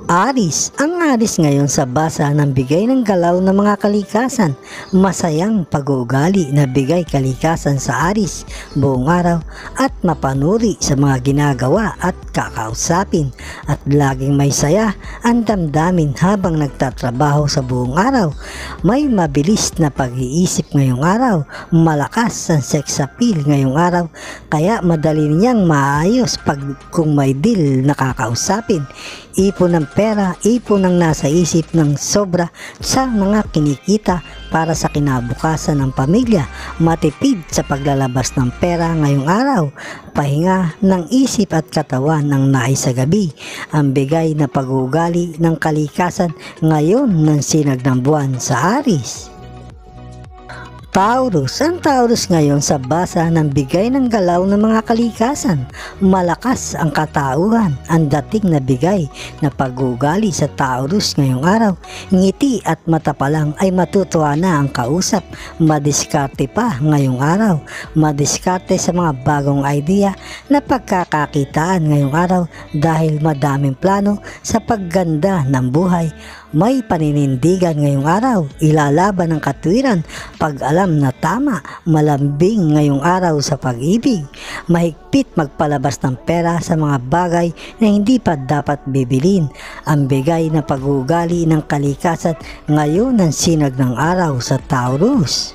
Aris, ang Aris ngayon sa basa ng bigay ng galaw ng mga kalikasan, masayang pag-uugali na bigay kalikasan sa Aris buong araw at mapanuri sa mga ginagawa at kakausapin at laging may saya ang damdamin habang nagtatrabaho sa buong araw. May mabilis na pag-iisip ngayong araw, malakas ang sex appeal ngayong araw kaya madali niyang maayos kung may deal na kakausapin. Ipon ng pera, ipon ng nasa isip ng sobra sa mga kinikita para sa kinabukasan ng pamilya, matipid sa paglalabas ng pera ngayong araw, pahinga ng isip at katawan ng nais sa gabi, ang bigay na pag-uugali ng kalikasan ngayon ng sinag ng buwan sa Aris. Taurus, ang Taurus ngayon sa basa ng bigay ng galaw ng mga kalikasan, malakas ang katauhan, ang dating na bigay na pag-uugali sa Taurus ngayong araw, ngiti at mata pa lang ay matutuwa na ang kausap, madiskarte pa ngayong araw, madiskarte sa mga bagong idea na pagkakakitaan ngayong araw dahil madaming plano sa pagganda ng buhay. May paninindigan ngayong araw, ilalaban ang katwiran, pag-alam na tama, malambing ngayong araw sa pag-ibig, mahigpit magpalabas ng pera sa mga bagay na hindi pa dapat bibilin, ang bigay na pag-uugali ng kalikasan ngayon ng sinag ng araw sa Taurus.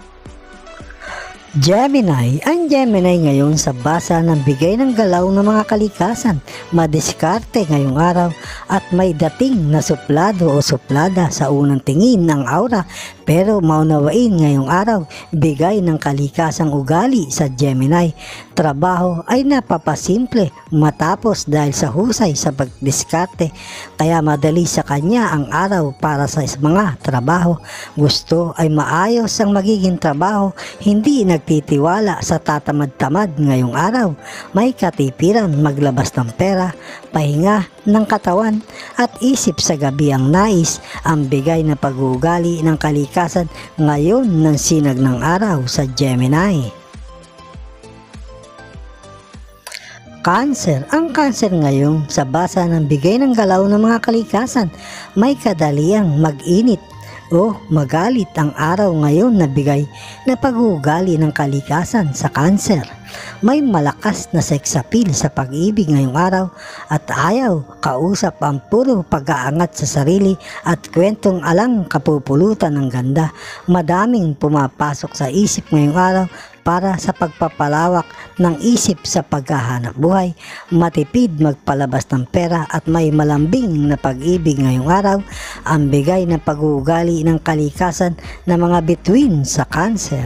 Gemini, ang Gemini ngayon sa basa ng bigay ng galaw ng mga kalikasan, madiskarte ngayong araw at may dating na suplado o suplada sa unang tingin ng aura pero maunawain ngayong araw, bigay ng kalikasang ugali sa Gemini. Trabaho ay napapasimple matapos dahil sa husay sa pagdiskarte kaya madali sa kanya ang araw para sa mga trabaho. Gusto ay maayos ang magiging trabaho, hindi nagtitiwala sa tatamad-tamad ngayong araw. May katipiran maglabas ng pera, pahinga ng katawan at isip sa gabi ang nais, ang bigay na pag-uugali ng kalikasan ngayon ng sinag ng araw sa Gemini. Cancer, ang Cancer ngayon sa basa ng bigay ng galaw ng mga kalikasan, may kadaliang mag-init o magalit ang araw ngayon na bigay na pag-uugali ng kalikasan sa Cancer. May malakas na sex appeal sa pag-ibig ngayong araw at ayaw kausap ang puro pag-aangat sa sarili at kwentong alang kapupulutan ng ganda. Madaming pumapasok sa isip ngayong araw para sa pagpapalawak ng isip sa paghahanap buhay, matipid magpalabas ng pera at may malambing na pag-ibig ngayong araw, ang bigay na pag-uugali ng kalikasan ng mga bituin sa Cancer.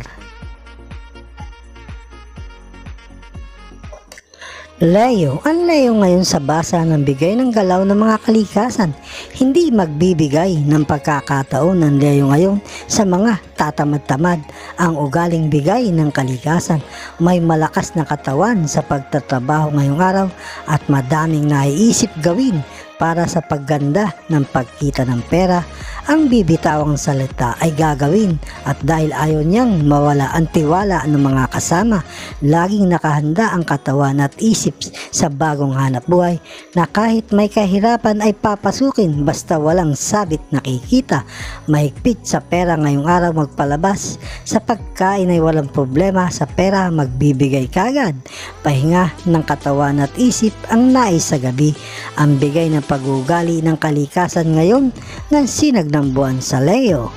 Leo, ang Leo ngayon sa basa ng bigay ng galaw ng mga kalikasan, hindi magbibigay ng pagkakataon ng Leo ngayon sa mga tatamad-tamad ang ugaling bigay ng kalikasan. May malakas na katawan sa pagtatrabaho ngayong araw at madaming naiisip gawin para sa pagganda ng pagkita ng pera. Ang bibitawang salita ay gagawin at dahil ayaw niyang mawala ang tiwala ng mga kasama, laging nakahanda ang katawan at isip sa bagong hanap buhay na kahit may kahirapan ay papasukin basta walang sabit na kikita. Mahigpit sa pera ngayong araw magpalabas, sa pagkain ay walang problema, sa pera magbibigay kagad. Pahinga ng katawan at isip ang nais sa gabi, ang bigay ng pag-uugali ng kalikasan ngayon ng sinag ng buwan sa Leo.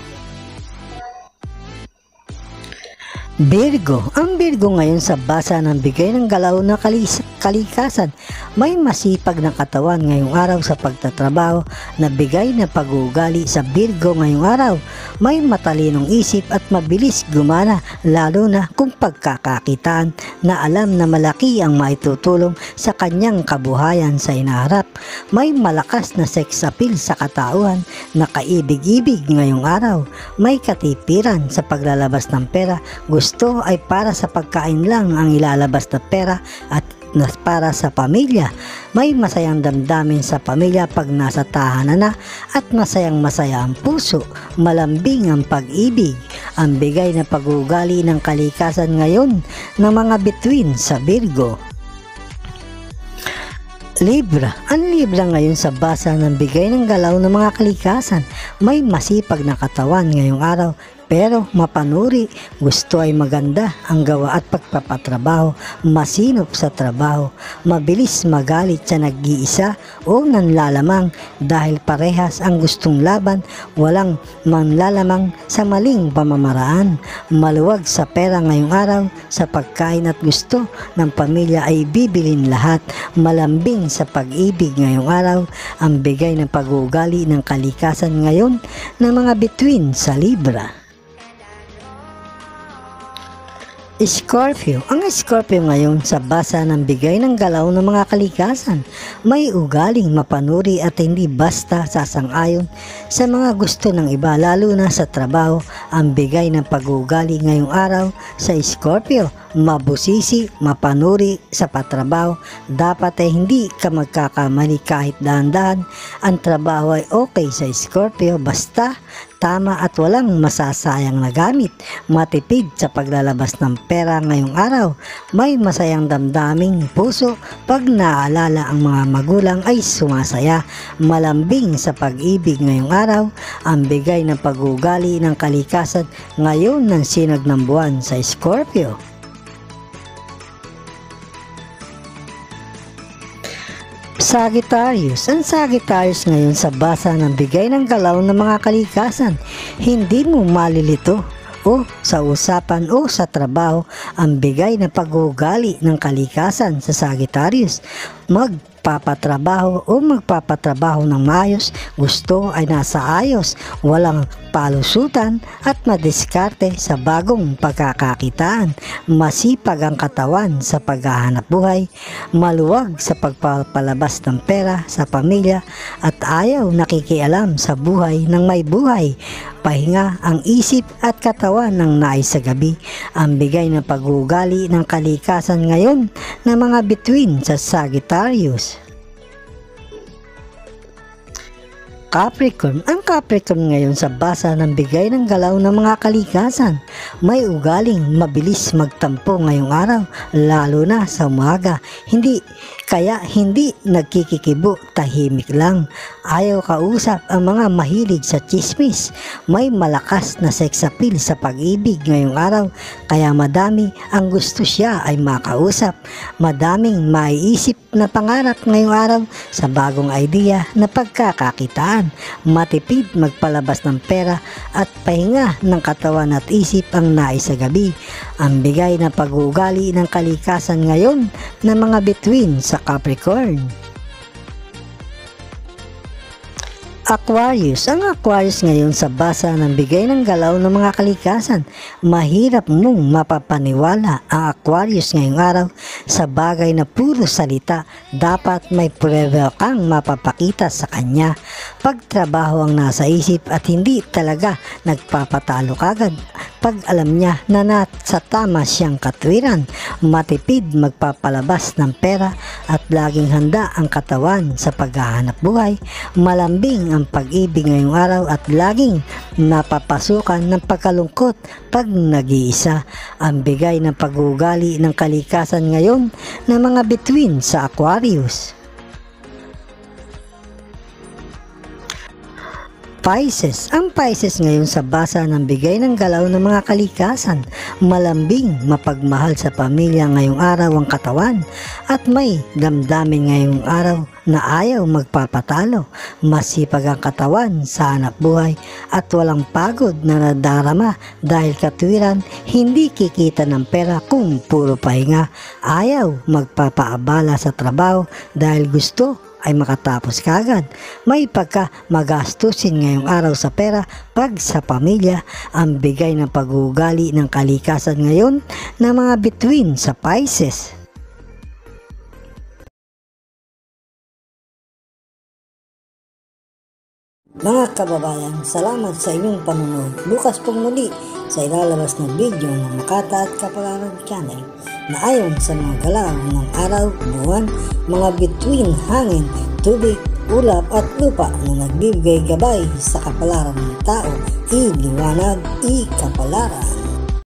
Virgo, ang Virgo ngayon sa basa ng bigay ng galaw na kalikasan, may masipag na katawan ngayong araw sa pagtatrabaho na bigay na pag-uugali sa Virgo ngayong araw. May matalinong isip at mabilis gumana lalo na kung pagkakakitaan na alam na malaki ang maitutulong sa kanyang kabuhayan sa inaharap. May malakas na sex appeal sa katauhan na kaibig-ibig ngayong araw. May katipiran sa paglalabas ng pera, gusto ay para sa pagkain lang ang ilalabas na pera at para sa pamilya. May masayang damdamin sa pamilya pag nasa tahanan na at masayang masaya ang puso, malambing ang pag-ibig, ang bigay na pag-uugali ng kalikasan ngayon ng mga bituin sa Virgo. Libra. Ang Libra ngayon sa basa ng bigay ng galaw ng mga kalikasan. May masipag na katawan ngayong araw pero mapanuri, gusto ay maganda ang gawa at pagpapatrabaho, masinop sa trabaho, mabilis magalit sa nag-iisa o nanlalamang dahil parehas ang gustong laban, walang manlalamang sa maling pamamaraan, maluwag sa pera ngayong araw, sa pagkain at gusto ng pamilya ay bibilin lahat, malambing sa pag-ibig ngayong araw, ang bigay ng pag-uugali ng kalikasan ngayon ng mga bituin sa Libra. Scorpio. Ang Scorpio ngayon sa basa ng bigay ng galaw ng mga kalikasan, may ugaling mapanuri at hindi basta sasang-ayon sa mga gusto ng iba lalo na sa trabaho. Ang bigay ng pag-uugali ngayong araw sa Scorpio, mabusisi, mapanuri sa patrabaho. Dapat ay hindi ka magkakamali kahit dahan-dahan. Ang trabaho ay okay sa Scorpio basta tama at walang masasayang na gamit. Matipid sa paglalabas ng pera ngayong araw. May masayang damdaming puso pag naaalala ang mga magulang ay sumasaya. Malambing sa pag-ibig ngayong araw. Ang bigay ng pag-uugali ng kalikasan ngayon ng sinag ng buwan sa Scorpio. Sagittarius. Ang Sagittarius ngayon sa basa ng bigay ng galaw ng mga kalikasan, hindi mo malilito o sa usapan o sa trabaho ang bigay na pag-uugali ng kalikasan sa Sagittarius. Magpapatrabaho o magpapatrabaho ng maayos, gusto ay nasa ayos, walang palusutan at madiskarte sa bagong pagkakakitaan. Masipag ang katawan sa paghahanap buhay, maluwag sa pagpapalabas ng pera sa pamilya at ayaw nakikialam sa buhay ng may buhay. Pahinga ang isip at katawan ng nais sa gabi. Ang bigay ng pag-uugali ng kalikasan ngayon ng mga bituin sa Sagittarius. Capricorn. Ang Capricorn ngayon sa basa ng bigay ng galaw ng mga kalikasan, may ugaling mabilis magtampo ngayong araw, lalo na sa umaga. Hindi nagkikikibo, tahimik lang. Ayaw kausap ang mga mahilig sa chismis. May malakas na sex appeal sa pag-ibig ngayong araw, kaya madami ang gusto siya ay makausap. Madaming maiisip na pangarap ngayong araw sa bagong idea na pagkakakitaan. Matipid magpalabas ng pera at pahinga ng katawan at isip ang nais sa gabi. Ang bigay na pag-uugali ng kalikasan ngayon ng mga bituin sa Capricorn. Aquarius. Ang Aquarius ngayon sa basa ng bigay ng galaw ng mga kalikasan, mahirap mong mapapaniwala ang Aquarius ngayong araw sa bagay na puro salita. Dapat may prueba kang mapapakita sa kanya. Pagtrabaho ang nasa isip at hindi talaga nagpapatalo kagad. Pag alam niya na nasa tama siyang katwiran, matipid magpapalabas ng pera at laging handa ang katawan sa paghahanap buhay. Malambing ang pag-ibig ngayong araw at laging napapasukan ng pagkalungkot pag nag-iisa. Ang bigay ng pag-uugali ng kalikasan ngayon ng mga bituin sa Aquarius. Pisces. Ang Pisces ngayon sa basa ng bigay ng galaw ng mga kalikasan, malambing, mapagmahal sa pamilya ngayong araw ang katawan at may damdamin ngayong araw na ayaw magpapatalo. Masipag ang katawan sa hanap buhay at walang pagod na nadarama dahil katwiran, hindi kikita ng pera kung puro pahinga. Ayaw magpapaabala sa trabaho dahil gusto ay makatapos kagad. May pagka magastusin ngayong araw sa pera pag sa pamilya. Ang bigay ng pag-uugali ng kalikasan ngayon ng mga bituin sa Pisces. Mga kababayan, salamat sa inyong panonood. Bukas pong muli sa ilalabas na video ng Makata at Kapalaran Channel na ayon sa mga galaw ng araw, buwan, mga bituin, hangin, tubig, ulap at lupa na nagbibigay gabay sa kapalaran ng tao, iliwanag, ikapalaran.